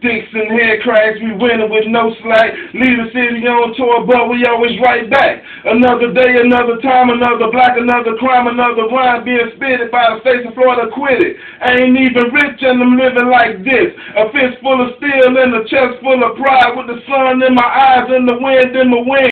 Sticks and head cracks, we winning with no slack. Leave the city on tour, but we always right back. Another day, another time, another black, another crime, another rhyme being spitted by the states of Florida. Quit it. I ain't even rich and I'm living like this. A fist full of steel and a chest full of pride, with the sun in my eyes and the wind in my wings.